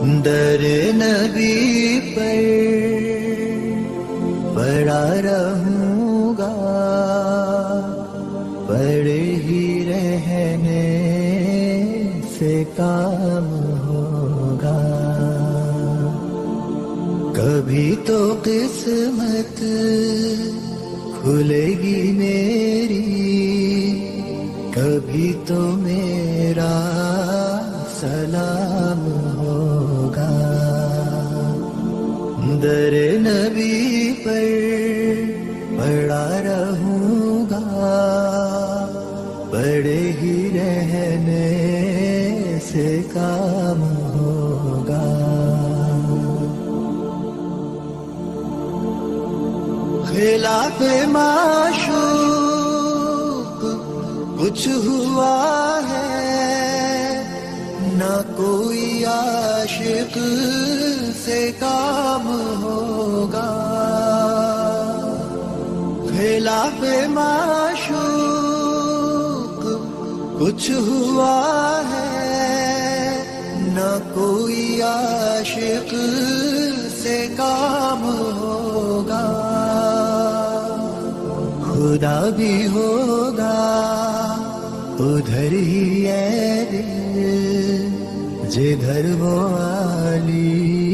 در نبی پر پڑا رہوں گا، پڑے ہی رہنے سے کام ہوگا. کبھی تو قسمت کھلے گی میری، کبھی تو میرا سلام ہوگا. در نبی پر پڑا رہوں گا، پڑے ہی رہنے سے کام ہوگا. خلاف معشوق کچھ ہوا ہے، نہ کوئی عاشق سے کام ہوگا. خلاف معشوق کچھ ہوا ہے، نہ کوئی عاشق سے کام ہوگا. خدا بھی ہوگا ادھر ہی اے دل، جدھر وہ عالی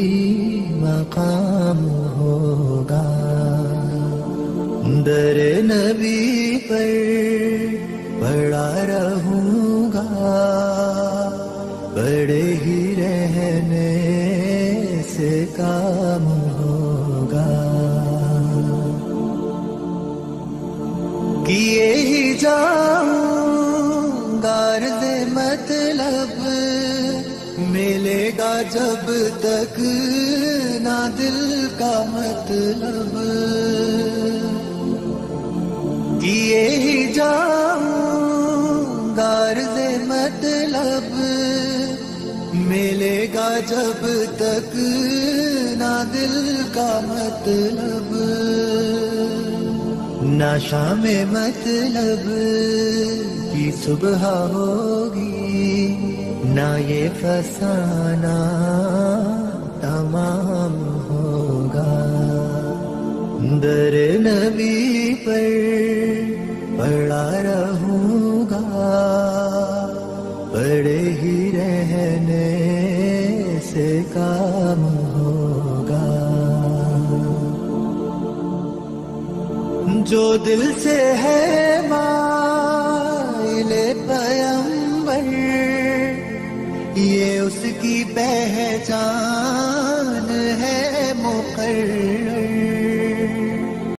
مقام ہوگا. در نبی پر پڑا رہوں گا، پڑے ہی رہنے سے کام ہوگا. کیے ہی جاؤں گا عرض مطلب، ملے گا جب تک نہ دل کا مطلب. کیے ہی جاؤں گا عرض مطلب، ملے گا جب تک نہ دل کا مطلب. نہ شام مطلب کی صبح ہوگی، نہ یہ فسانہ تمام ہوگا. در نبی پر پڑا رہوں گا، پڑے ہی رہنے سے کام ہوگا. جو دل سے ہے مائل پیمبر، یہ اس کی پہچان ہے مقرر.